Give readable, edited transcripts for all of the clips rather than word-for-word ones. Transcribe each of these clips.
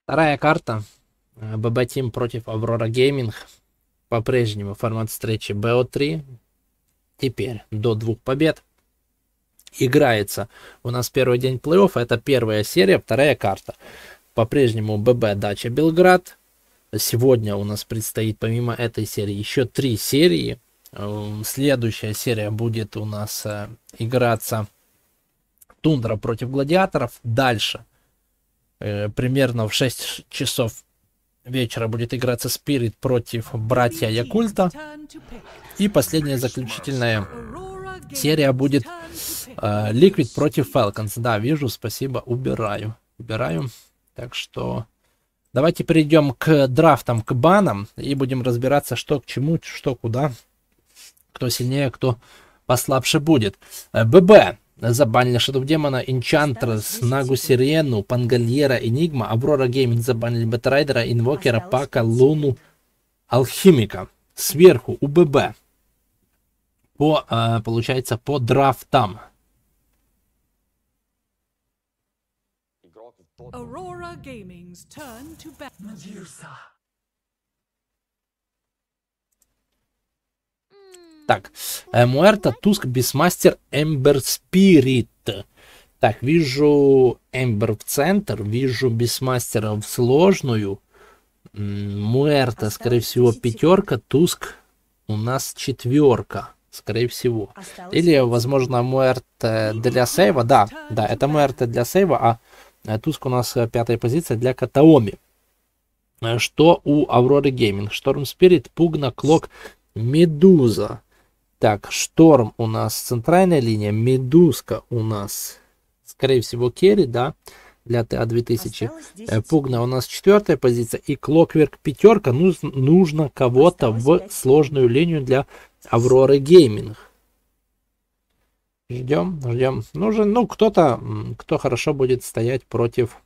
Вторая карта. ББ Team против Aurora Gaming. По-прежнему формат встречи BO3. Теперь до 2 побед. Играется у нас первый день плей-офф. Это первая серия, вторая карта. По-прежнему ББ Дача Белград. Сегодня у нас предстоит помимо этой серии еще 3 серии. Следующая серия будет у нас играться Тундра против Гладиаторов. Дальше примерно в 6 часов вечера будет играться Спирит против Братья Якульта. И последняя заключительная серия будет Liquid против Falcons. Да, вижу, спасибо, убираю. Так что давайте перейдем к драфтам, к банам. И будем разбираться, что к чему, что куда. Кто сильнее, кто послабше будет. ББ. Забанили Shadow Демона, Enchantress, Нагу Сирену, Пангальера, Энигма, Аврора Гейминг забанили Бэтрайдера, Инвокера, Пака, Луну, Алхимика. Сверху у ББ. Получается, по драфтам. Aurora Gaming's turn to Так, Муэрта, Туск, Бисмастер, Эмбер, Спирит. Так, вижу Эмбер в центр, вижу Бисмастера в сложную. Муэрта, скорее всего, пятерка, Туск у нас четверка, скорее всего. Или, возможно, Муэрта для сейва. Да, это Муэрта для сейва, а Туск у нас пятая позиция для Катаоми. Что у Авроры Гейминг? Шторм Спирит, Пугна, Клок, Медуза. Так, Шторм у нас центральная линия, Медузка у нас, скорее всего, керри, да, для ТА-2000. Пугна у нас четвертая позиция и Клокверк пятерка. Нужно кого-то в сложную линию для Авроры Гейминг. Ждем. Нужен, кто-то, кто хорошо будет стоять против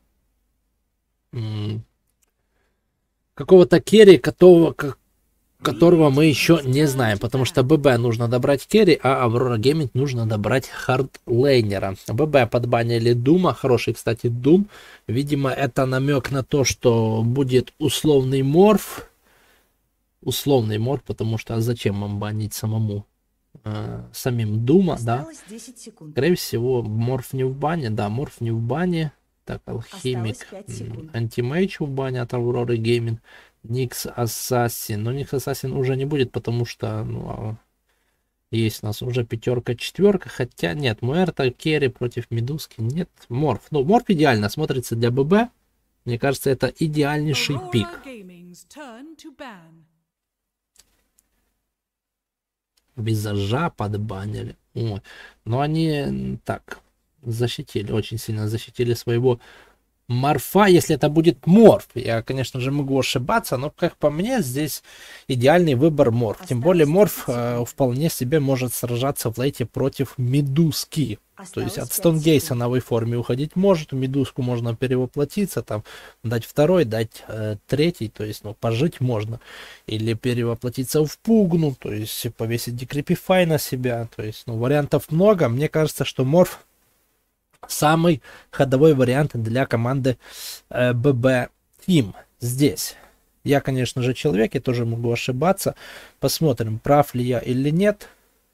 какого-то керри, которого мы еще не знаем, потому что ББ нужно добрать керри, а Аврора Гейминг нужно добрать хардлейнера. ББ подбанили Дума, хороший, кстати, Дум. Видимо, это намек на то, что будет условный морф. Условный морф, потому что зачем вам банить самим Дума, да? Скорее всего, морф не в бане, да, морф не в бане. Так, алхимик, антимейдж в бане от Авроры Гейминг. Никс Ассасин. Но Никс Ассасин уже не будет, потому что есть у нас уже пятерка, четверка. Хотя нет, Муэрта, керри против Медузки. Нет, морф. Морф идеально смотрится для ББ. Мне кажется, это идеальнейший пик. Визажа подбанили. Но они так защитили, очень сильно защитили своего морфа, если это будет морф. Я, конечно же, могу ошибаться, но, как по мне, здесь идеальный выбор морф. Тем более морф вполне себе может сражаться в лейте против Медузки. То есть от Стонгейса на новой форме уходить может. Медузку можно перевоплотиться, там дать второй, дать третий. То есть, пожить можно. Или перевоплотиться в Пугну, то есть повесить Decrepify на себя. То есть, вариантов много. Мне кажется, что морф самый ходовой вариант для команды ББ Team здесь. Я, конечно же, человек, я тоже могу ошибаться. Посмотрим, прав ли я или нет.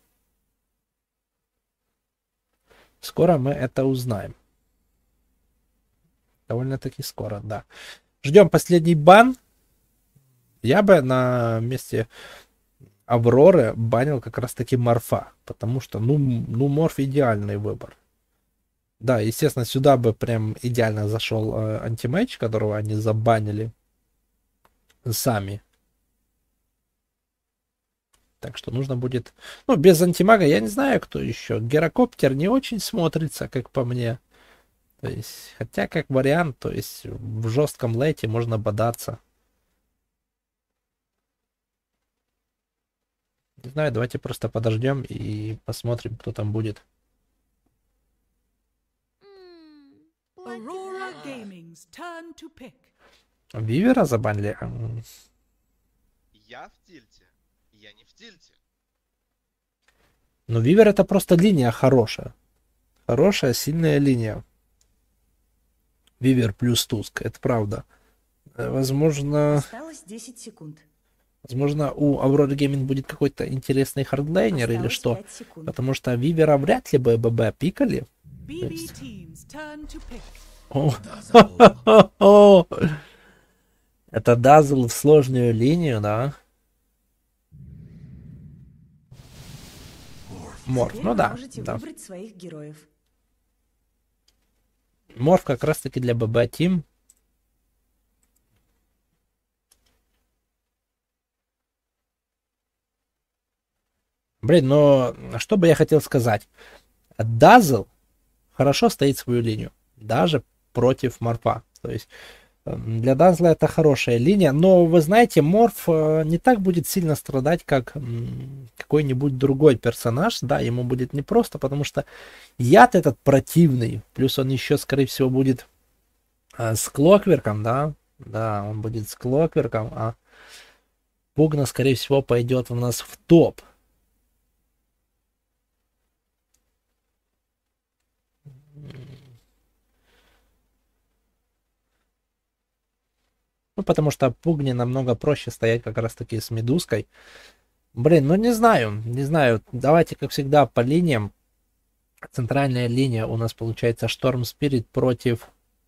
Скоро мы это узнаем. Довольно-таки скоро, да. Ждем последний бан. Я бы на месте Авроры банил как раз-таки морфа. Потому что, морф идеальный выбор. Да, естественно, сюда бы прям идеально зашел антимейдж, которого они забанили сами. Так что нужно будет... без антимага я не знаю, кто еще. Герокоптер не очень смотрится, как по мне. То есть, хотя как вариант, то есть в жестком лейте можно бодаться. Не знаю, давайте просто подождем и посмотрим, кто там будет. Вивера забанили? Я в тильте. Я не в тильте. Вивер это просто линия хорошая. Хорошая, сильная линия. Вивер плюс Туск, это правда. Возможно, Осталось 10 секунд. возможно, у Aurora Gaming будет какой-то интересный хардлайнер или Осталось что. 5 секунд. Потому что Вивера вряд ли бы ББ пикали. BB team's turn to pick. О, это Дазл в сложную линию, да? Морф, Теперь ну вы да, можете да. выбрать своих героев. Морф как раз таки для ББ Тим. Блин, но что бы я хотел сказать? Дазл хорошо стоит свою линию, даже против Морфа. То есть для Дазла это хорошая линия, но вы знаете, Морф не так будет сильно страдать, как какой-нибудь другой персонаж. Да, ему будет непросто, потому что яд этот противный, плюс он еще, скорее всего, будет с Клокверком, да? Да, он будет с Клокверком, а Пугна, скорее всего, пойдет у нас в топ. Ну, потому что Пугне намного проще стоять как раз-таки с Медузкой. Блин, ну не знаю, не знаю. Давайте, как всегда, по линиям. Центральная линия у нас получается Шторм Спирит против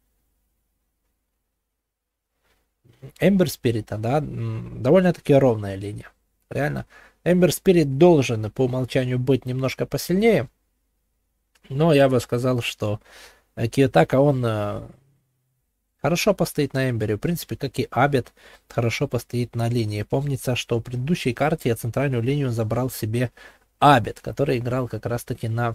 Эмбер Спирита, да? Довольно-таки ровная линия. Реально. Эмбер Спирит должен по умолчанию быть немножко посильнее. Но я бы сказал, что Киотака, он хорошо постоит на Эмбере. В принципе, как и Абет, хорошо постоит на линии. Помнится, что в предыдущей карте я центральную линию забрал себе Абет, который играл как раз-таки на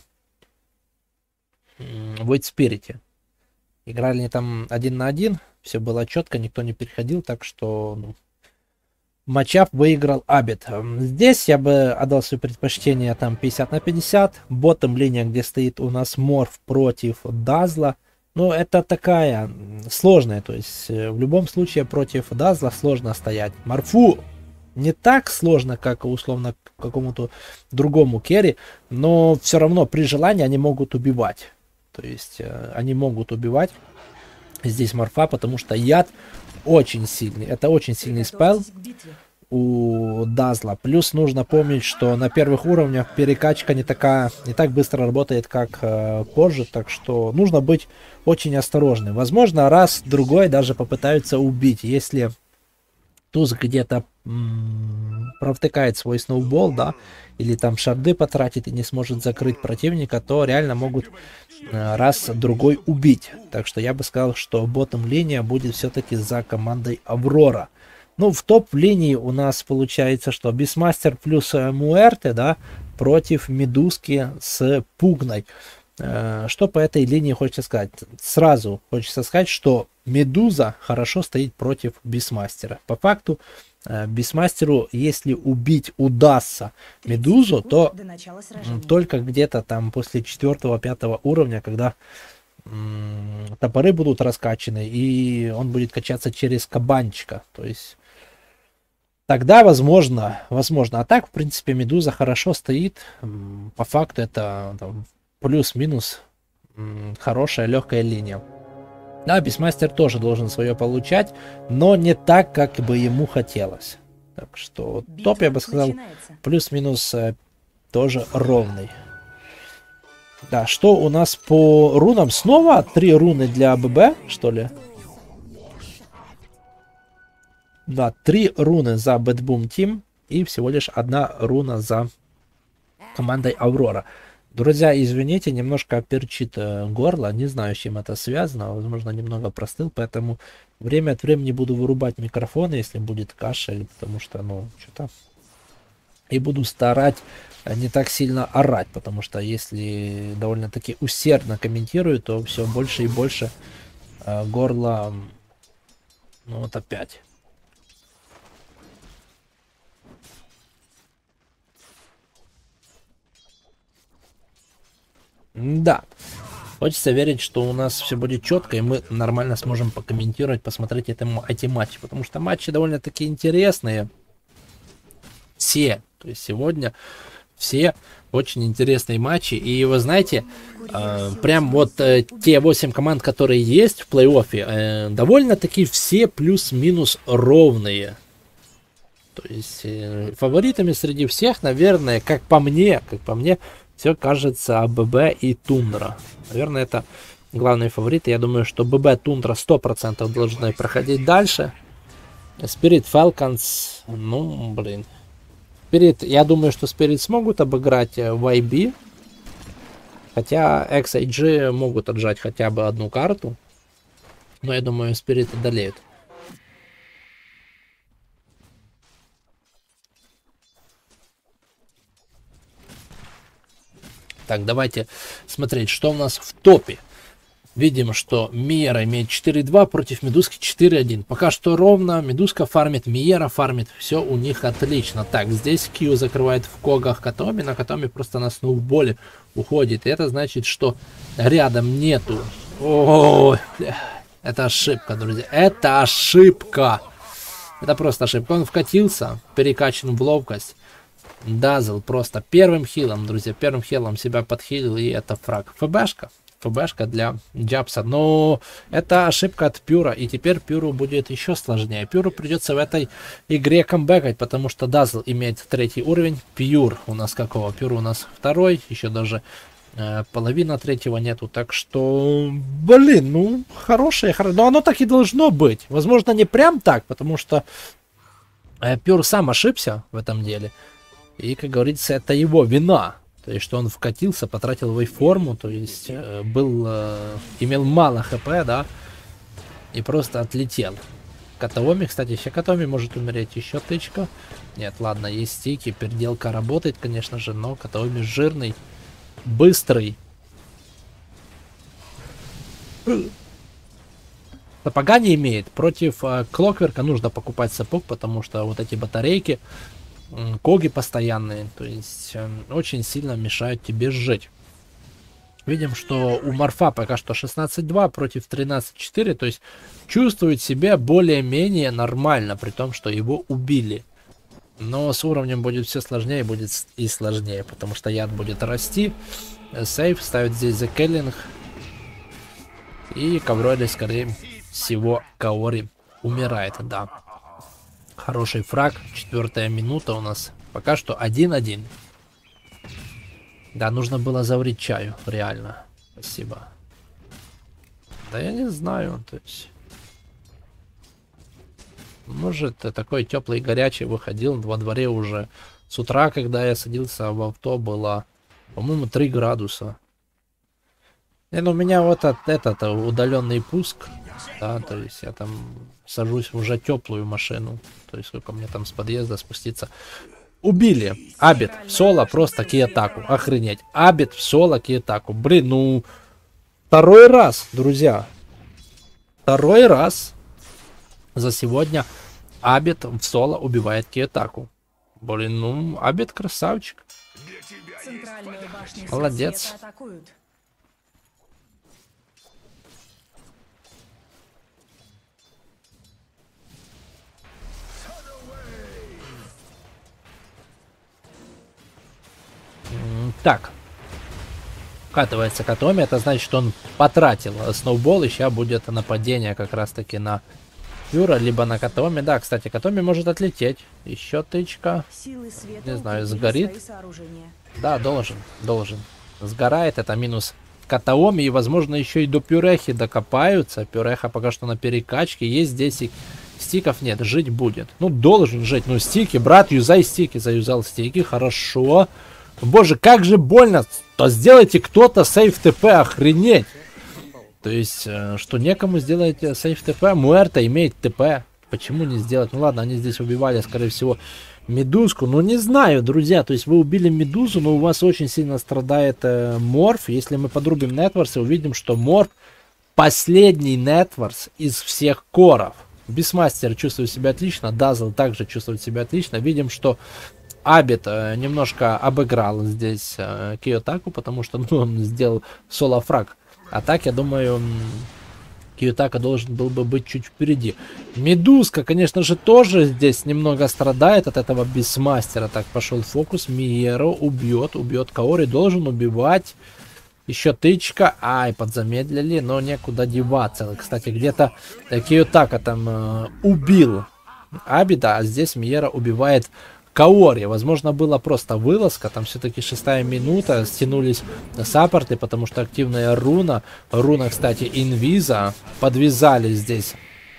Void Spirit. Играли они там 1 на 1. Все было четко, никто не переходил. Так что матчап выиграл Абет. Здесь я бы отдал свое предпочтение там 50 на 50. Ботом линия, где стоит у нас Морф против Дазла. Ну, это такая сложная, то есть в любом случае против Дазла сложно стоять. Морфу не так сложно, как условно какому-то другому керри, но все равно при желании они могут убивать. То есть они могут убивать здесь Морфа, потому что яд очень сильный. Это очень сильный спел Приготовьтесь к битве. у Дазла. Плюс нужно помнить, что на первых уровнях перекачка не так быстро работает, как позже, так что нужно быть очень осторожным. Возможно, раз-другой даже попытаются убить, если туз где-то провтыкает свой сноубол, да, или там шарды потратит и не сможет закрыть противника, то реально могут раз-другой убить. Так что я бы сказал, что ботом линия будет все-таки за командой Аврора. Ну, в топ-линии у нас получается, что Бисмастер плюс Муэрте, да, против Медузки с Пугной. Что по этой линии хочется сказать? Сразу хочется сказать, что Медуза хорошо стоит против Бисмастера. По факту, Бисмастеру, если убить удастся Медузу, то До начала сражения. только где-то там после 4-5 уровня, когда топоры будут раскачаны, и он будет качаться через кабанчика. То есть тогда возможно. А так, в принципе, Медуза хорошо стоит. По факту это там, плюс-минус хорошая легкая линия. Да, Бисмастер тоже должен свое получать, но не так, как бы ему хотелось. Так что Битва топ, я бы сказал, начинается. плюс-минус тоже ровный. Да, что у нас по рунам? Снова 3 руны для ББ, что ли? Да, 3 руны за Bad Boom Team и всего лишь 1 руна за командой Аврора. Друзья, извините, немножко перчит горло, не знаю, с чем это связано, возможно, немного простыл, поэтому время от времени буду вырубать микрофон, если будет кашель, потому что, ну, что-то... И буду старать не так сильно орать, потому что если довольно-таки усердно комментирую, то все больше и больше горло, ну вот опять. Да, хочется верить, что у нас все будет четко, и мы нормально сможем покомментировать, посмотреть эти матчи, потому что матчи довольно-таки интересные. Все, то есть сегодня все очень интересные матчи. И вы знаете, прям вот те 8 команд, которые есть в плей-оффе, довольно-таки все плюс-минус ровные. То есть фаворитами среди всех, наверное, как по мне, все кажется АББ и Тундра. Наверное, это главные фавориты. Я думаю, что ББ, Тундра 100% должны проходить дальше. Spirit Falcons, ну, блин. Spirit, я думаю, что Spirit смогут обыграть YB. Хотя XIG могут отжать хотя бы одну карту. Но я думаю, Spirit одолеют. Так, давайте смотреть, что у нас в топе. Видим, что Миера имеет 4-2 против Медузки 4-1. Пока что ровно. Медузка фармит, Миера фармит. Все у них отлично. Так, здесь Кью закрывает в когах Катоми. На Катоми просто на сноуболе уходит. И это значит, что рядом нету. Ой, бля. Это ошибка, друзья. Это ошибка. Это просто ошибка. Он вкатился, перекачан в ловкость. Дазл просто первым хилом, друзья. Первым хилом себя подхилил. И это фраг. ФБшка. ФБшка для Джабса. Но это ошибка от Пюра. И теперь Пюру будет еще сложнее. Пюру придется в этой игре камбэкать, потому что Дазл имеет 3-й уровень. Пюр у нас какого? Пюр у нас 2-й. Еще даже половина 3-го нету. Так что, блин, ну, хорошее. Но оно так и должно быть. Возможно, не прям так, потому что Пюр сам ошибся в этом деле. И, как говорится, это его вина. То есть, что он вкатился, потратил вейформу, то есть, имел мало хп, да, и просто отлетел. Катаоми, кстати, еще Катаоми может умереть, еще тычка. Нет, ладно, есть стики, переделка работает, конечно же, но Катаоми жирный, быстрый. Сапога не имеет. Против Клокверка нужно покупать сапог, потому что вот эти батарейки, коги постоянные, то есть очень сильно мешают тебе жить. Видим, что у Морфа пока что 16-2 против 13-4, то есть чувствует себя более-менее нормально, при том, что его убили. Но с уровнем будет все сложнее, будет и сложнее, потому что яд будет расти. Сейф ставит здесь The Killing. И Ковройли, скорее всего, Каори умирает, да. Хороший фраг, 4-я минута у нас. Пока что 1-1. Да, нужно было заварить чаю, реально. Спасибо. Да я не знаю, то есть... Может, такой теплый и горячий выходил во дворе уже. С утра, когда я садился в авто, было, по-моему, 3 градуса. Ну, у меня вот этот удаленный пуск. Да, то есть я там сажусь в уже теплую машину. То есть сколько мне там с подъезда спуститься. Убили. Абит в соло просто киатаку. Охренеть. Абит в соло киатаку. Блин, ну... 2-й раз, друзья. 2-й раз за сегодня Абит в соло убивает киатаку. Блин, ну, Абит красавчик. Молодец. Так. Катывается Катоми. Это значит, что он потратил сноубол. И сейчас будет нападение как раз таки на Пюра, либо на Катоми. Да, кстати, Катоми может отлететь. Еще тычка. Не знаю, сгорит. Да, должен. Сгорает. Это минус Катаоми. И, возможно, еще и до Пюрехи докопаются. Пюреха пока что на перекачке. Есть здесь и стиков нет. Жить будет. Ну, должен жить. Ну, стики, брат, юзай стики. Заюзал стики. Хорошо. Боже, как же больно. То сделайте кто-то сейф ТП, охренеть. То есть, что некому сделать сейф ТП. Муэрта имеет ТП. Почему не сделать? Ну ладно, они здесь убивали, скорее всего, Медузку. Ну не знаю, друзья. То есть вы убили Медузу, но у вас очень сильно страдает Морф. Если мы подрубим Нетворс, увидим, что Морф последний Нетворс из всех коров. Бисмастер чувствует себя отлично. Дазл также чувствует себя отлично. Видим, что Абит немножко обыграл здесь Киотаку, потому что он сделал соло-фраг. А так, я думаю, Киотака должен был бы быть чуть впереди. Медузка, конечно же, тоже здесь немного страдает от этого бисмастера. Так, пошел фокус. Миеро убьет Каори, должен убивать. Еще тычка. Ай, подзамедлили, но некуда деваться. Кстати, где-то Киотака там убил Абида, а здесь Миеро убивает Каори. Возможно, была просто вылазка. Там все-таки 6-я минута. Стянулись саппорты, потому что активная руна. Руна, кстати, инвиза. Подвязали здесь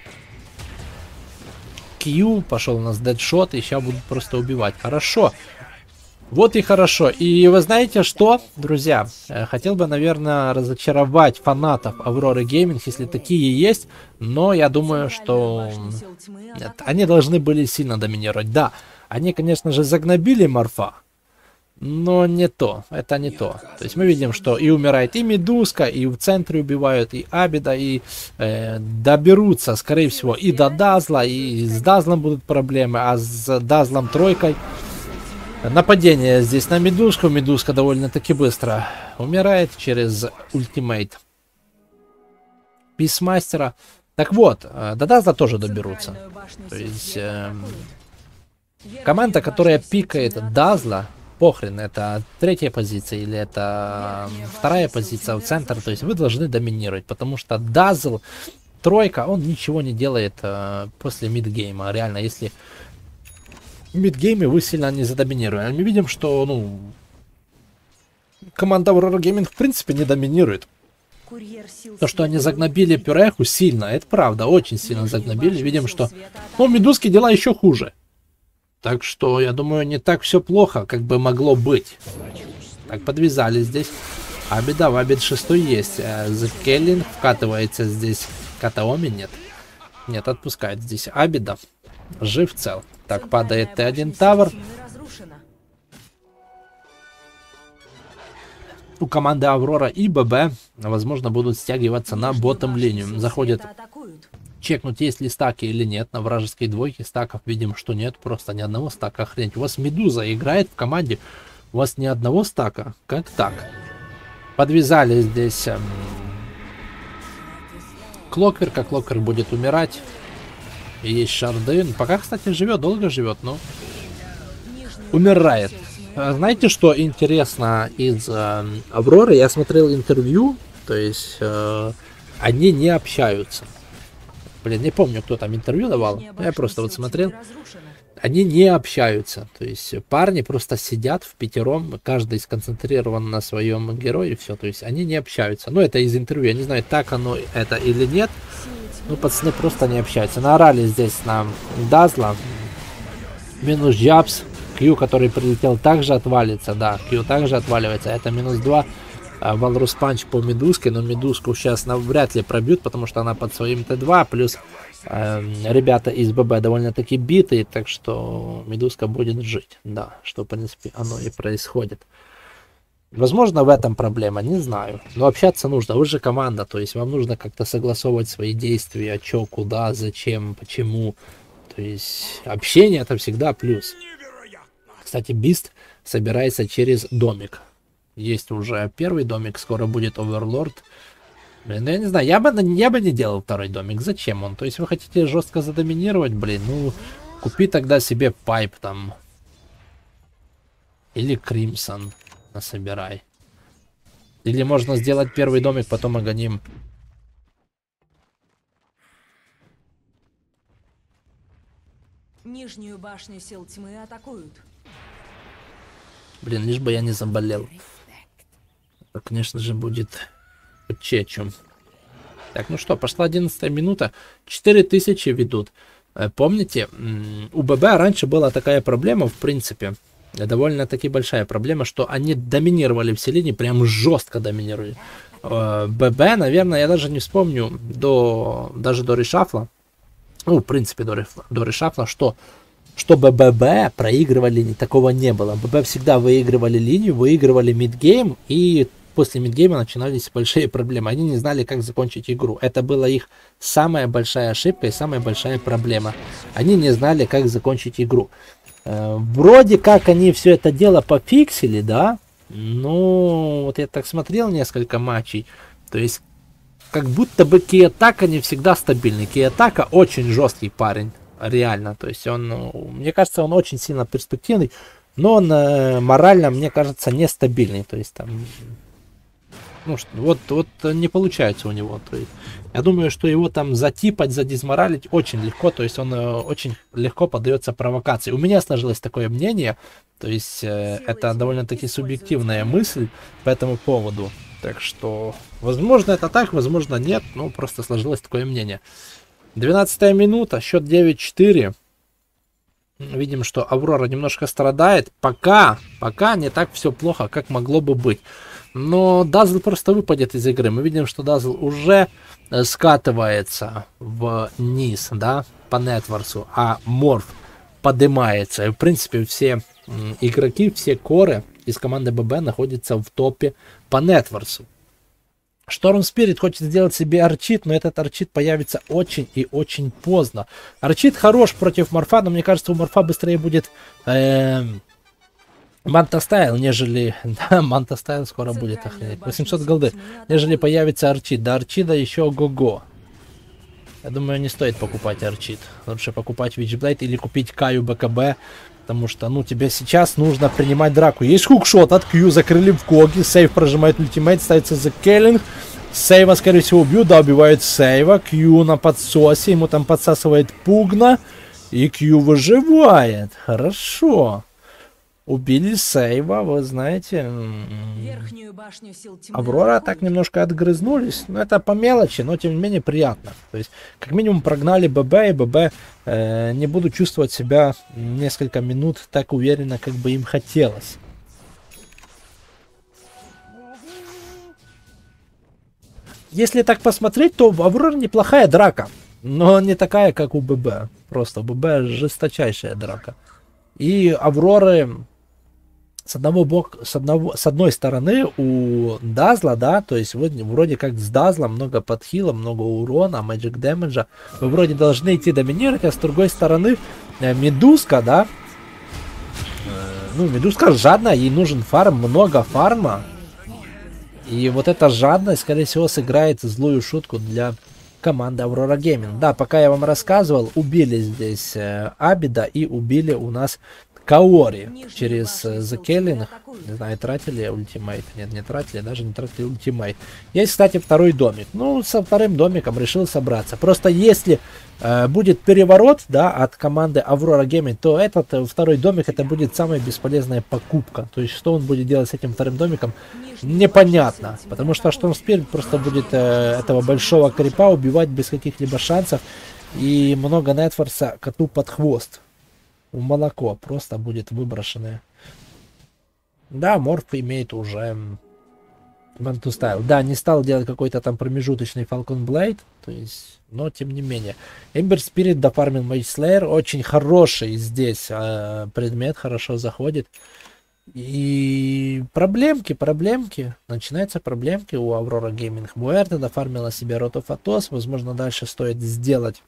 Q. Пошел у нас дедшот. И сейчас будут просто убивать. Хорошо. Вот и хорошо. И вы знаете что, друзья? Хотел бы, наверное, разочаровать фанатов Авроры Гейминг, если такие есть. Но я думаю, что нет, они должны были сильно доминировать. Да, они, конечно же, загнобили Морфа. Но не то. Это не то. То есть мы видим, что и умирает и Медузка, и в центре убивают, и Абида, и доберутся, скорее всего, и до Дазла, и с Дазлом будут проблемы, а с Дазлом тройкой. Нападение здесь на Медузку. Медузка довольно-таки быстро умирает через ультимейт Писмастера. Так вот, до Дазла тоже доберутся. То есть команда, которая пикает Дазла, похрен, это 3-я позиция или это 2-я позиция в центр. То есть вы должны доминировать, потому что Дазл, тройка, он ничего не делает после мидгейма. Реально, если в мидгейме вы сильно не задоминируете. Мы видим, что, ну, команда Aurora Gaming в принципе не доминирует. То, что они загнобили Пюреху сильно, это правда, очень сильно загнобили. Видим, что, ну, Медузки дела еще хуже. Так что, я думаю, не так все плохо, как бы могло быть. Так, подвязали здесь. Абида, в Абид 6-й есть. Зекеллин вкатывается здесь. Катаоми нет. Нет, отпускает здесь Абида. Жив цел. Так, падает Т1 Тавр. У команды Аврора и ББ, возможно, будут стягиваться на ботtom линию. Заходят чекнуть, есть ли стаки или нет. На вражеской двойке стаков видим, что нет. Просто ни одного стака. Охренеть. У вас Медуза играет в команде. У вас ни одного стака. Как так? Подвязали здесь Клокверка. Клокверк будет умирать. Есть Шардын. Пока, кстати, живет, долго живет, но умирает. Знаете, что интересно из Авроры? Я смотрел интервью, то есть они не общаются. Блин, не помню, кто там интервью давал. Я просто вот смотрел. Они не общаются. То есть парни просто сидят впятером, каждый сконцентрирован на своем герое, и все. То есть они не общаются. Ну, это из интервью. Я не знаю, так оно это или нет. Ну, пацаны просто не общаются. Наорали здесь на Дазла. Минус Джабс. Q, который прилетел, также отвалится. Да, Q также отваливается. Это минус 2. Валрус панч по Медузке. Но Медузку сейчас вряд ли пробьют, потому что она под своим Т2. Плюс ребята из ББ довольно-таки битые. Так что Медузка будет жить. Да, что в принципе оно и происходит. Возможно, в этом проблема, не знаю. Но общаться нужно. Вы же команда, то есть вам нужно как-то согласовывать свои действия, чё, куда, зачем, почему. То есть общение это всегда плюс. Кстати, Бист собирается через домик. Есть уже первый домик, скоро будет Оверлорд. Блин, ну я не знаю, я бы не делал второй домик. Зачем он? То есть вы хотите жестко задоминировать, блин, ну купи тогда себе пайп там. Или Кримсон. Насобирай. Или можно сделать первый домик, потом агоним. Нижнюю башню сил тьмы атакуют. Блин, лишь бы я не заболел. Это, конечно же, будет чечум. Так, ну что, пошла 11-я минута. 4000 ведут. Помните, у ББ раньше была такая проблема, в принципе. Довольно-таки большая проблема, что они доминировали в селении, прям жестко доминировали. ББ, наверное, я даже не вспомню даже до решафла. Ну, в принципе, до решафла, что ББ проигрывали, такого не было. ББ всегда выигрывали линию, выигрывали мидгейм, и после мидгейма начинались большие проблемы. Они не знали, как закончить игру. Это была их самая большая ошибка и самая большая проблема. Они не знали, как закончить игру. Вроде как они все это дело пофиксили, да? Ну, вот я так смотрел несколько матчей. То есть как будто бы Киотака не всегда стабильный. Киотака очень жесткий парень, реально. То есть он, мне кажется, он очень сильно перспективный, но он морально, мне кажется, нестабильный. То есть там, ну, вот не получается у него. То есть, я думаю, что его там затипать, задизморалить очень легко. То есть он очень легко поддается провокации. У меня сложилось такое мнение. То есть это довольно-таки субъективная мысль по этому поводу. Так что, возможно, это так, возможно, нет. Ну, просто сложилось такое мнение. 12-я минута, счет 9-4. Видим, что Аврора немножко страдает. Пока не так все плохо, как могло бы быть. Но Дазл просто выпадет из игры. Мы видим, что Дазл уже скатывается вниз, да, по нетворсу, а Морф поднимается. И, в принципе, все игроки, все коры из команды ББ находятся в топе по нетворсу. Шторм Спирит хочет сделать себе арчит, но этот арчит появится очень и очень поздно. Арчит хорош против Морфа, но мне кажется, у Морфа быстрее будет Манта Стайл, нежели... Да, Манта Стайл скоро будет, охренеть. 800 голды. Нежели появится арчит. До арчида еще ого-го. Я думаю, не стоит покупать арчит. Лучше покупать Вичблейд или купить Каю БКБ. Потому что, ну, тебе сейчас нужно принимать драку. Есть хукшот от Q, закрыли в Коги. Сейв прожимает ультимейт, ставится за Келлинг. Сейва, скорее всего, убьют. Да, убивает Сейва. Q на подсосе. Ему там подсасывает Пугна. И Q выживает. Хорошо. Убили Сейва, вы знаете. Верхнюю башню сил тьмы Аврора атакуют. так немножко отгрызнулись. Но это по мелочи, но тем не менее приятно. То есть, как минимум, прогнали ББ, и ББ не буду чувствовать себя несколько минут так уверенно, как бы им хотелось. Если так посмотреть, то в Авроре неплохая драка. Но не такая, как у ББ. Просто у ББ жесточайшая драка. И Авроры... С одной стороны у Дазла, да, то есть вроде как с Дазлом много подхила, много урона, magic дэмэджа, вы вроде должны идти доминировать, а с другой стороны Медузка, да, ну, Медузка жадная, ей нужен фарм, много фарма, и вот эта жадность, скорее всего, сыграет злую шутку для команды Aurora Gaming. Да, пока я вам рассказывал, убили здесь Абида и убили у нас Каори через The Killing. Не знаю, тратили ультимейт. Нет, не тратили, даже не тратили ультимейт. Есть, кстати, второй домик. Ну, со вторым домиком решил собраться. Просто если будет переворот, да, от команды Aurora Gaming, то этот второй домик, это будет самая бесполезная покупка. То есть, что он будет делать с этим вторым домиком, непонятно. Потому что Storm Spirit просто будет этого большого крипа убивать без каких-либо шансов. И много нетфорса коту под хвост. В молоко просто будет выброшенное. Да, Морф имеет уже Mantu Style. Да, не стал делать какой-то там промежуточный Falcon Blade. То есть, но тем не менее. Ember Spirit дофармил Mage Slayer. Очень хороший здесь предмет. Хорошо заходит. И проблемки. Начинаются проблемки у Aurora Gaming. Муэрта дофармила себе Rot of Atos. Возможно, дальше стоит сделать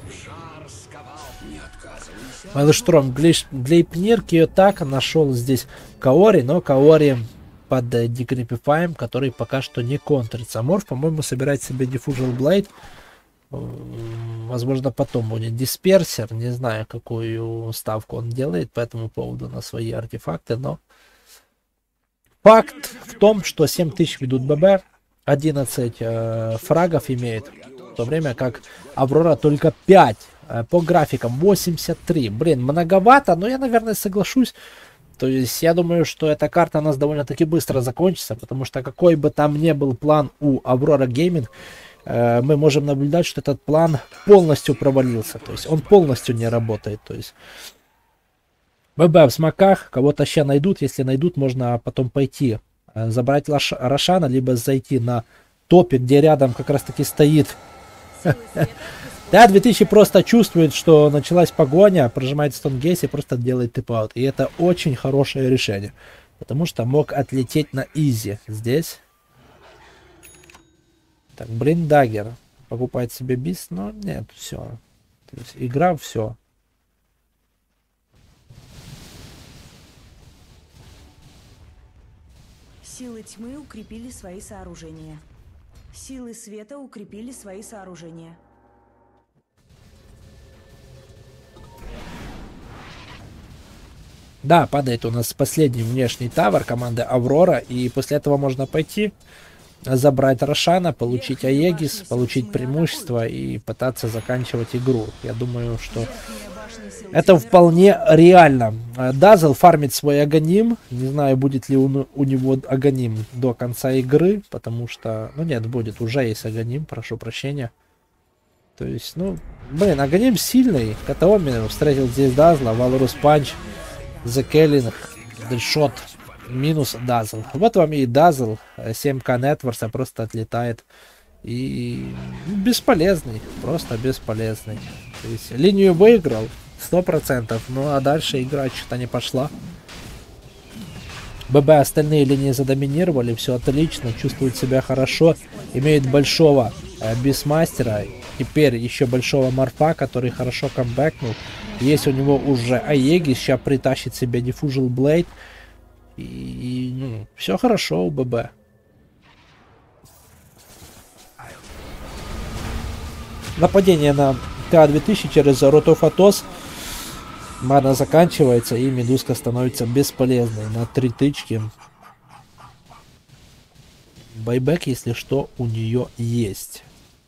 Майлштром, Глейпнир, Киотака нашел здесь Каори, но Каори под декрипифаем, который пока что не контрится. Морф, по-моему, собирает себе Diffusal Blade. Возможно, потом будет Дисперсер. Не знаю, какую ставку он делает по этому поводу на свои артефакты, но факт в том, что 7000 ведут ББ, 11 фрагов имеет, в то время как Аврора только 5. По графикам 83. Блин, многовато, но я, наверное, соглашусь. То есть, я думаю, что эта карта у нас довольно-таки быстро закончится, потому что какой бы там ни был план у Aurora Gaming, мы можем наблюдать, что этот план полностью провалился. То есть, он полностью не работает. То есть, ББ в смоках, кого-то сейчас найдут. Если найдут, можно потом пойти забрать Рошана, либо зайти на топе, где рядом как раз-таки стоит... Да, 2000 просто чувствует, что началась погоня, прожимает Стонгейс и просто делает тип-аут. И это очень хорошее решение. Потому что мог отлететь на изи здесь. Так, Бриндагер покупает себе бист, но нет, все. То есть игра все. Силы тьмы укрепили свои сооружения. Силы света укрепили свои сооружения. Да, падает у нас последний внешний тавер команды Аврора, и после этого можно пойти забрать Рошана, получить Аегис, получить преимущество и пытаться заканчивать игру. Я думаю, что это вполне реально. Дазл фармит свой Аганим. Не знаю, будет ли у него Аганим до конца игры, потому что... Ну нет, будет. Уже есть Аганим, прошу прощения. То есть, ну... Блин, Аганим сильный. Катаоми встретил здесь Дазла, Валорус Панч, The Killing, Дэдшот, минус Дазл. Вот вам и Дазл. 7к Нетворса просто отлетает. И бесполезный. Просто бесполезный. То есть, линию выиграл 100%. Ну а дальше игра что-то не пошла. ББ остальные линии задоминировали. Все отлично. Чувствует себя хорошо. Имеет большого Бисмастера. Теперь еще большого Морфа, который хорошо камбэкнул. Есть у него уже Аегис. Сейчас притащит себе Diffusal Blade. И ну, все хорошо у ББ. Нападение на ТА-2000 через Ротофотос. Мана заканчивается, и Медузка становится бесполезной на 3 тычки. Байбек, если что, у нее есть.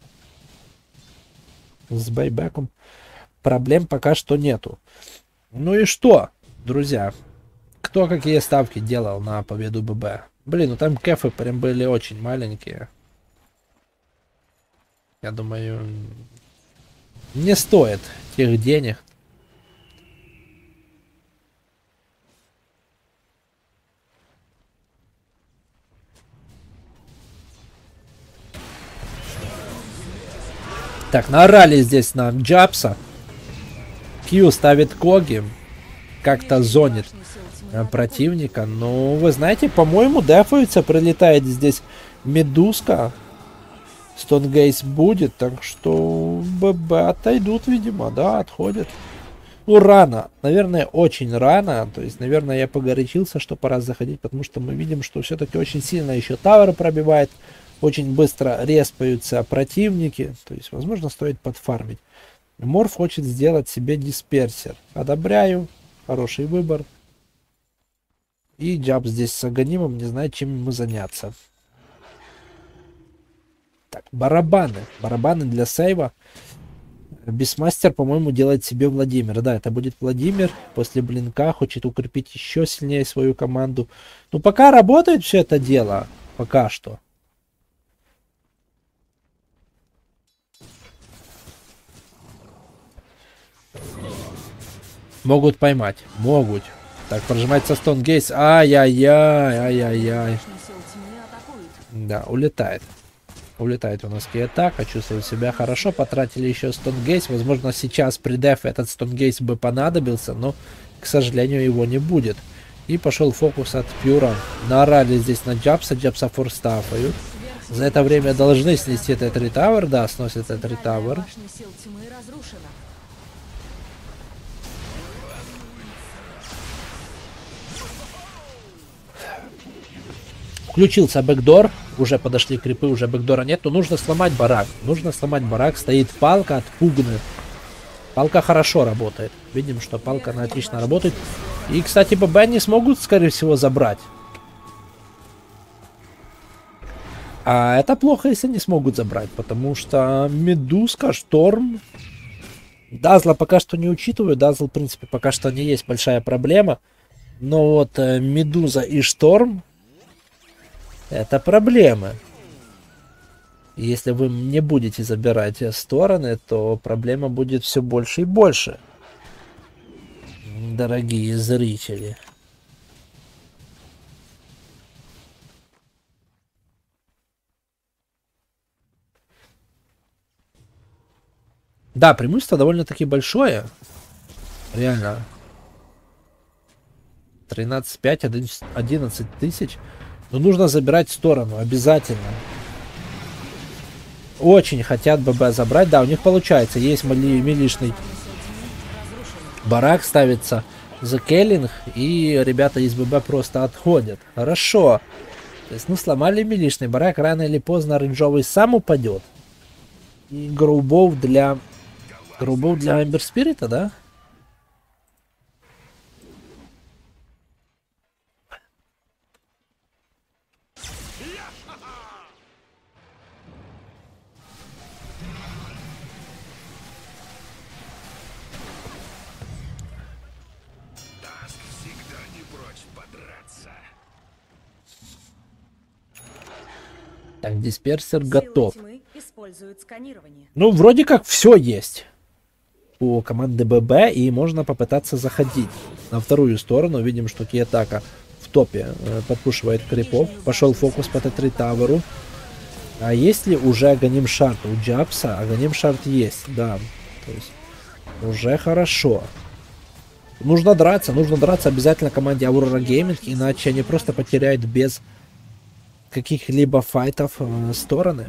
С байбеком проблем пока что нету. Ну и что, друзья? Кто какие ставки делал на победу ББ? Блин, ну там кэфы прям были очень маленькие. Я думаю, не стоит тех денег. Так, наорали здесь на Джапса. Кью ставит Коги. Как-то зонит противника. Ну, вы знаете, по-моему, дефается. Прилетает здесь Медузка. Стонгейс будет. Так что ББ отойдут, видимо. Да, отходят. Ну, рано. Наверное, очень рано. То есть, наверное, я погорячился, что пора заходить. Потому что мы видим, что все-таки очень сильно еще тавер пробивает. Очень быстро респаются противники. То есть, возможно, стоит подфармить. Морф хочет сделать себе дисперсер. Одобряю. Хороший выбор. И Джаб здесь с Аганимом не знает, чем ему заняться. Так, барабаны. Барабаны для сейва. Бисмастер, по-моему, делает себе Владимир. Да, это будет Владимир. После блинка хочет укрепить еще сильнее свою команду. Ну, пока работает все это дело. Пока что. Могут поймать. Могут. Так, прожимается Стонгейс. Ай-яй-яй. Ай-яй-яй. Да, улетает. Улетает у нас Киатака. Чувствует себя хорошо. Потратили еще Стонгейс. Возможно, сейчас при дефе этот Стонгейс бы понадобился. Но, к сожалению, его не будет. И пошел фокус от Пьюра. Наорали здесь на Джапса. Джапса форстафают. За это время должны снести этот ретавер. Да, сносит этот ретавер. Включился бэкдор. Уже подошли крипы, уже бэкдора нет. Но нужно сломать барак. Нужно сломать барак. Стоит палка отпугнет. Палка хорошо работает. Видим, что палка она отлично работает. И, кстати, ББ не смогут, скорее всего, забрать. А это плохо, если не смогут забрать. Потому что Медузка, Шторм... Дазла пока что не учитываю. Дазл, в принципе, пока что не есть большая проблема. Но вот Медуза и Шторм... Это проблемы. Если вы не будете забирать стороны, то проблема будет все больше и больше. Дорогие зрители. Да, преимущество довольно-таки большое. Реально. 13-5, 11 тысяч. Но нужно забирать сторону, обязательно. Очень хотят ББ забрать. Да, у них получается. Есть милишный барак, ставится The Killing. И ребята из ББ просто отходят. Хорошо. То есть, ну, сломали милишный барак, рано или поздно оранжевый сам упадет. И грубов для Эмбер Спирита, да? Всегда не прочь подраться. Так, дисперсер Силы готов. тьмы используют сканирование. Ну, вроде как все есть у команды ББ, и можно попытаться заходить на вторую сторону. Видим, что Киятака в топе подпушивает крипов. Пошел фокус по Т3 Таверу. А есть ли уже Аганим Шарт у Джапса? Аганим Шарт есть, да. То есть уже хорошо. Нужно драться обязательно команде Aurora Gaming, иначе они просто потеряют без каких-либо файтов стороны.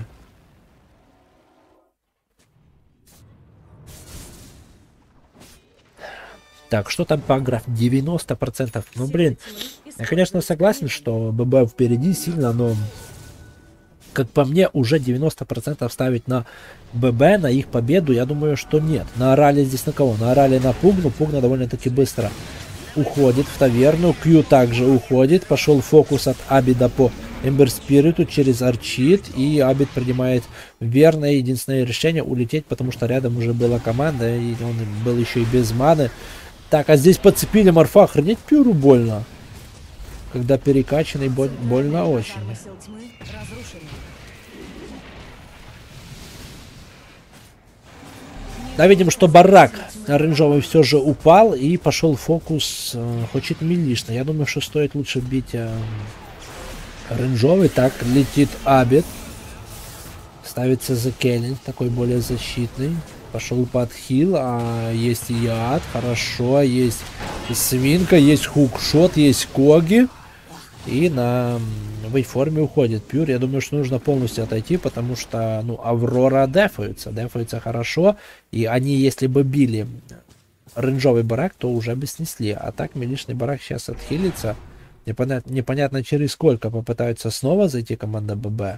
Так, что там по граф? 90%. Ну, блин, я, конечно, согласен, что ББ впереди сильно, но, как по мне, уже 90% ставить на ББ, на их победу, я думаю, что нет. Наорали здесь на кого? Наорали на Пугну. Пугна довольно-таки быстро уходит в таверну. Кью также уходит. Пошел фокус от Абида по Эмбер Спириту через Арчит. И Абид принимает верное, единственное решение улететь, потому что рядом уже была команда, и он был еще и без маны. Так, а здесь подцепили морфа. Охренеть, Пюру больно. Когда перекачанный, больно очень. Сил тьмы разрушены. Да, видим, что барак оранжевый все же упал, и пошел фокус, хочет милишно. Я думаю, что стоит лучше бить оранжевый. Так, летит Абид. Ставится за Келлинг, такой более защитный. Пошел под хил, а есть яд, хорошо, есть свинка, есть хукшот, есть коги. И на вейформе уходит Пюр. Я думаю, что нужно полностью отойти, потому что, ну, Аврора дефается хорошо. И они, если бы били оранжевый барак, то уже бы снесли. А так милишный барак сейчас отхилится. Непонятно через сколько попытаются снова зайти команда ББ.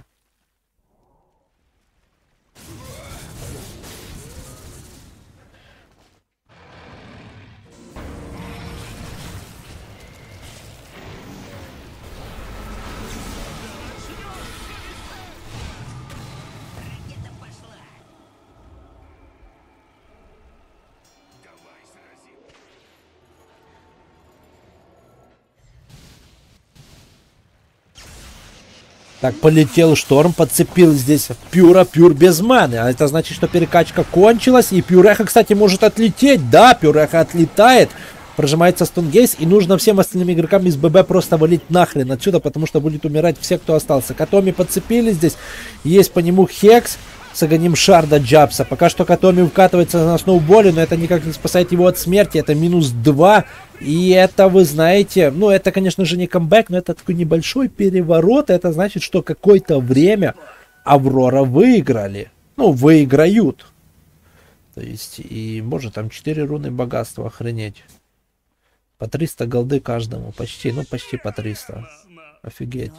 Так, полетел шторм, подцепил здесь Пюра, Пюр без маны. А это значит, что перекачка кончилась. И Пюреха, кстати, может отлететь. Да, Пюреха отлетает. Прожимается Стонгейс. И нужно всем остальным игрокам из ББ просто валить нахрен отсюда, потому что будет умирать все, кто остался. Катоми подцепили здесь. Есть по нему Хекс. С Аганим Шарда Джапса. Пока что Катоми укатывается на сноуболе, но это никак не спасает его от смерти. Это -2. И это, вы знаете, ну, это, конечно же, не камбэк, но это такой небольшой переворот. Это значит, что какое-то время Аврора выиграли. Ну, выиграют. То есть, и, может, там 4 руны богатства, охренеть. По 300 голды каждому. Почти, ну, почти по 300. Офигеть.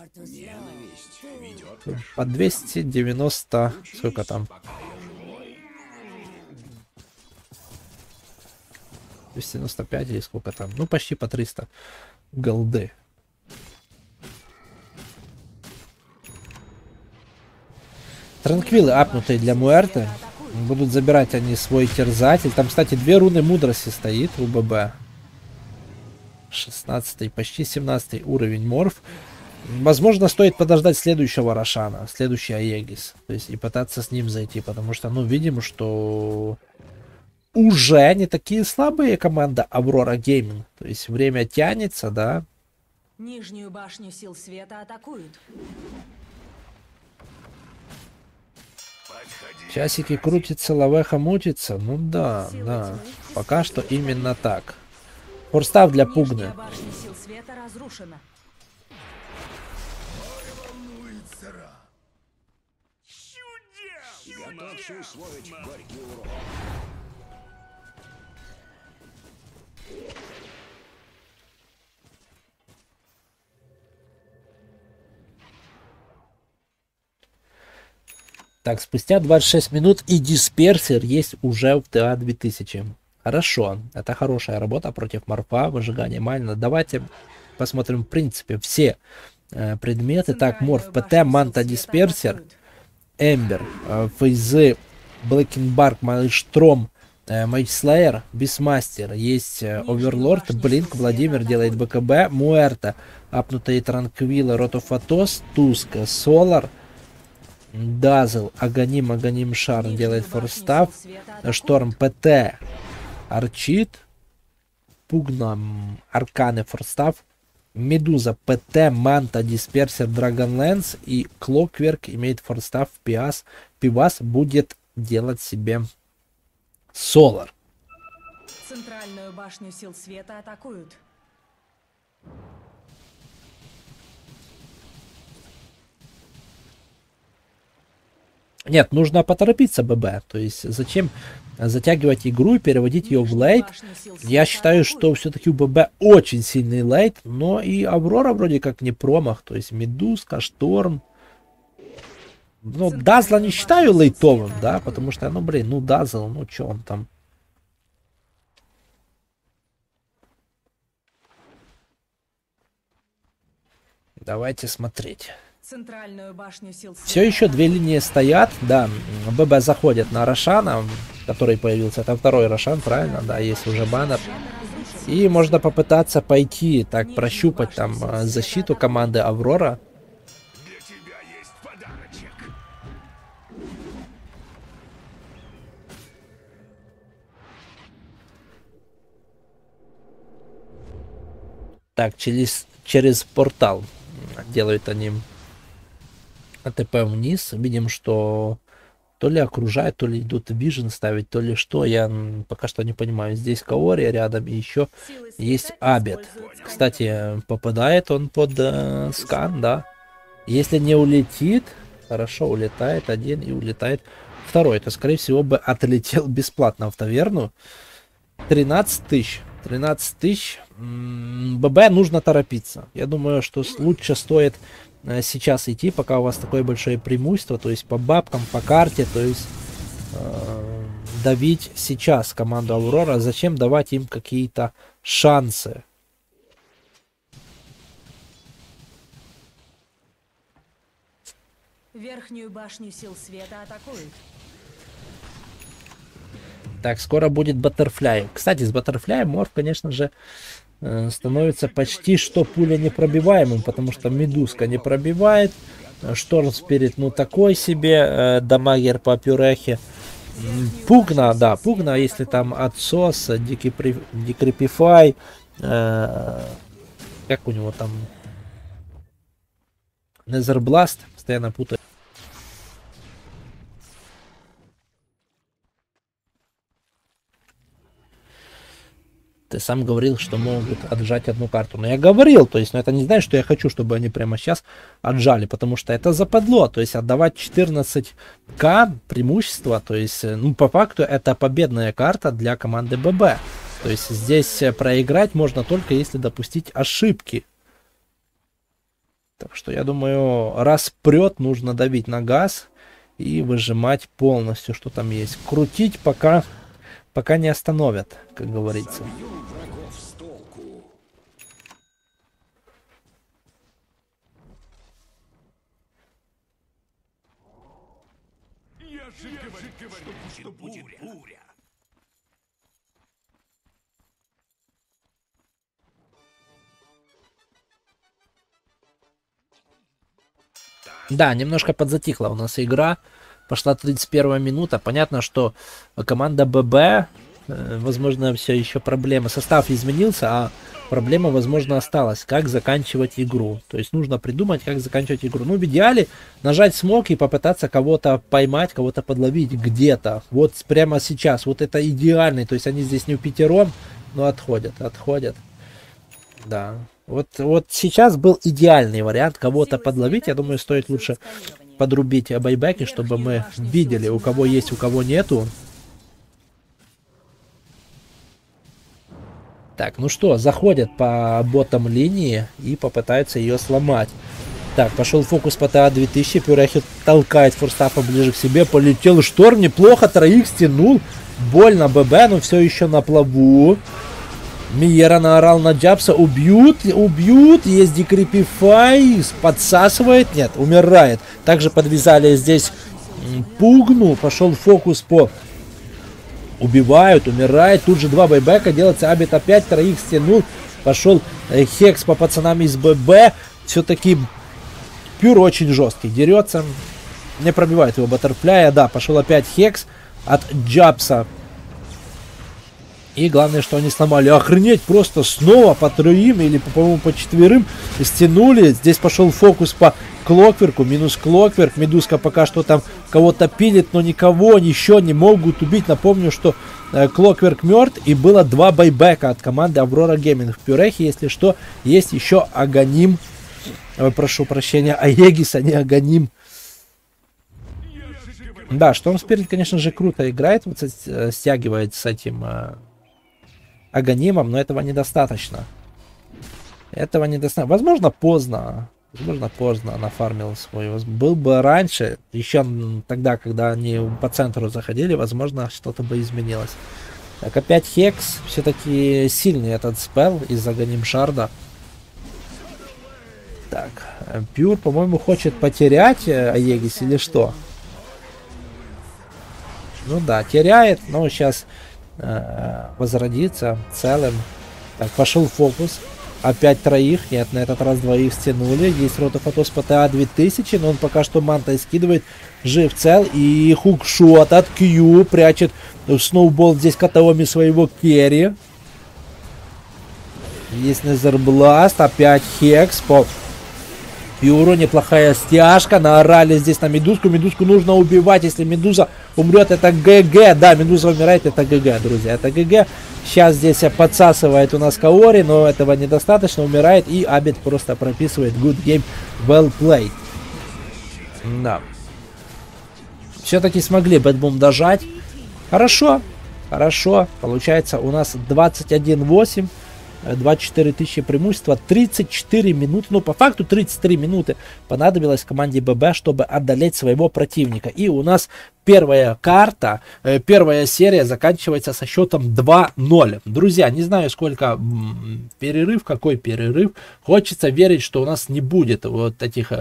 По 290, сколько там? 295 или сколько там? Ну, почти по 300 голды. Транквилы апнутые для Муэрте. Будут забирать они свой терзатель. Там, кстати, 2 руны мудрости стоит у ББ. 16, почти 17 уровень морф. Возможно, стоит подождать следующего Рошана, следующий Аегис. То есть и пытаться с ним зайти, потому что, ну, видим, что уже не такие слабые команда Aurora Gaming. То есть время тянется, да. Нижнюю башню сил света атакуют. Часики крутятся, лавеха мутится. Ну да, да. Пока что именно так. Форстав для Пугны. Нижняя башня сил света разрушена. Готовься усвоить горький урок. Так, спустя 26 минут и дисперсер есть уже в TA-2000. Хорошо, это хорошая работа против морфа, выжигание майна. Давайте посмотрим, в принципе, все предметы. Так, морф, ПТ, манта, дисперсер, Эмбер, Фейзы, Блэкенбарк, Малыштром, Мейджслеер, Бисмастер, есть Оверлорд, Блинк, Владимир делает БКБ, Муэрта, апнутые Транквилла, Ротофатос, Туска, Солар, Дазл, Аганим Шарн делает форстав, Шторм, ПТ, Арчит, Пугна, Арканы, форстав, Медуза, ПТ, Манта, Дисперсер, Драгонлэнс и Клокверк имеет форстав, Пивас будет делать себе Солар. Центральную башню сил света атакуют. Нет, нужно поторопиться, ББ. То есть зачем затягивать игру и переводить ее в лейт? Я считаю, что все-таки у ББ очень сильный лейт, но и Аврора вроде как не промах. То есть Медузка, Шторм. Ну, Дазла не считаю лейтовым, да, потому что, ну, блин, ну, Дазл, ну, что он там? Давайте смотреть. Центральную башню сил света. Все еще две линии стоят, да, ББ заходит на Рошана, который появился, это второй Рошан, правильно, да, есть уже баннер. И можно попытаться пойти, так, прощупать там защиту команды Аврора. Для тебя есть подарочек. Так, через портал делают они АТП вниз. Видим, что то ли окружают, то ли идут вижен ставить, то ли что. Я пока что не понимаю. Здесь Каори рядом и еще есть Абет. Кстати, попадает он под скан, да. Если не улетит, хорошо, улетает один и улетает второй, то, скорее всего, бы отлетел бесплатно в таверну. 13 тысяч. 13 тысяч. ББ нужно торопиться. Я думаю, что лучше стоит сейчас идти, пока у вас такое большое преимущество, то есть по бабкам, по карте, то есть давить сейчас команду Аврора. Зачем давать им какие-то шансы? Верхнюю башню сил света атакуют. Так, скоро будет Баттерфляй. Кстати, с Баттерфляем Морф, конечно же, становится почти что пуля непробиваемым, потому что Медузка не пробивает. Шторм Спирит, ну такой себе. Дамагер по пюрехе. Пугна, да, Пугна, если там отсос, Декрепифай. Как у него там? Незербласт, постоянно путаю. Ты сам говорил, что могут отжать одну карту. Но я говорил, то есть, но это не значит, что я хочу, чтобы они прямо сейчас отжали, потому что это западло. То есть отдавать 14к преимущество, то есть, ну, по факту это победная карта для команды ББ. То есть здесь проиграть можно только если допустить ошибки. Так что я думаю, раз прет, нужно давить на газ и выжимать полностью, что там есть. Крутить пока не остановят, как говорится. Бьем врагов с толку. Я же говорю, что будет буря. Да, немножко подзатихла у нас игра. Пошла 31 минута. Понятно, что команда ББ, возможно, все еще проблема. Состав изменился, а проблема, возможно, осталась. Как заканчивать игру. То есть нужно придумать, как заканчивать игру. Ну, в идеале нажать смог и попытаться кого-то поймать, кого-то подловить где-то. Вот прямо сейчас. Вот это идеальный. То есть они здесь не впятером, но отходят. Да. Вот сейчас был идеальный вариант кого-то подловить. Я думаю, стоит лучше подрубить байбеки, чтобы мы видели, у кого есть, у кого нету. Так, ну что, заходят по ботам линии и попытаются ее сломать. Так, пошел фокус по ТА-2000. Пюрехи толкает Форстафа ближе к себе. Полетел Шторм. Неплохо. Троих стянул. Больно ББ, но все еще на плаву. Миера наорал на Джабса. Убьют. Есть Декрепифай. Подсасывает. Нет, умирает. Также подвязали здесь Пугну. Пошел фокус по... Убивают, умирает. Тут же 2 байбека. Делается Абит опять. Троих стянул. Пошел Хекс по пацанам из ББ. Все-таки Пюр очень жесткий. Дерется. Не пробивает его Баттерфляя. Да, пошел опять Хекс от Джабса. И главное, что они сломали. Охренеть, просто снова по троим или, по-моему, по четверым стянули. Здесь пошел фокус по Клокверку. Минус Клокверк. Медузка пока что там кого-то пилит, но никого еще не могут убить. Напомню, что Клокверк мертв. И было 2 байбека от команды Аврора Гейминг. В Пюрехе, если что, есть еще Аганим. Прошу прощения, Аегис, а не Аганим. Да, Шторм Спирит, конечно же, круто играет. Вот стягивает с этим... Аганимом, но этого недостаточно. Этого недостаточно. Возможно, поздно. Возможно, поздно нафармил свой. Был бы раньше, еще тогда, когда они по центру заходили, возможно, что-то бы изменилось. Так, опять Хекс. Все-таки сильный этот спел из Аганим Шарда. Так, Пюр, по-моему, хочет потерять Аегис или что? Ну да, теряет, но сейчас... возродиться целым. Так, пошел фокус. Опять троих. Нет, на этот раз 2 стянули. Есть Ротофотос по ТА-2000, но он пока что мантой скидывает. Жив цел. И хукшот от Q прячет Сноубол здесь Катаоми своего керри. Есть Незербласт. Опять Хекс по Пюру. Неплохая стяжка. Наорали здесь на Медузку. Медузку нужно убивать. Если Медуза умрет, это ГГ. Да, Медуза умирает, это ГГ, друзья. Это ГГ. Сейчас здесь подсасывает у нас Каори, но этого недостаточно. Умирает, и Абит просто прописывает good game, well played. Да. Все-таки смогли Бэтбум дожать. Хорошо. Хорошо. Получается у нас 21-8. 24 тысячи преимущества, 34 минуты, ну по факту 33 минуты понадобилось команде ББ, чтобы одолеть своего противника. И у нас первая карта, первая серия заканчивается со счетом 2-0. Друзья, не знаю сколько перерыв, какой перерыв. Хочется верить, что у нас не будет вот этих...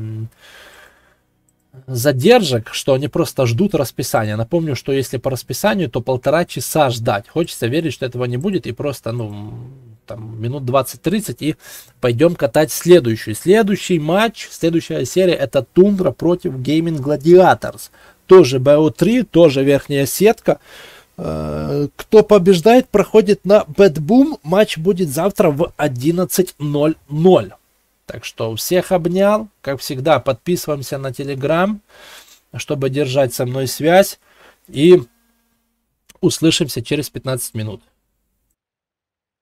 задержек, что они просто ждут расписания. Напомню, что если по расписанию, то 1,5 часа ждать. Хочется верить, что этого не будет, и просто, ну, там, минут 20-30, и пойдем катать следующий. Следующий матч, следующая серия, это Тундра против Gaming Gladiators. Тоже BO3, тоже верхняя сетка. Кто побеждает, проходит на Бэтбум. Матч будет завтра в 11:00. Так что всех обнял. Как всегда, подписываемся на Telegram, чтобы держать со мной связь. И услышимся через 15 минут.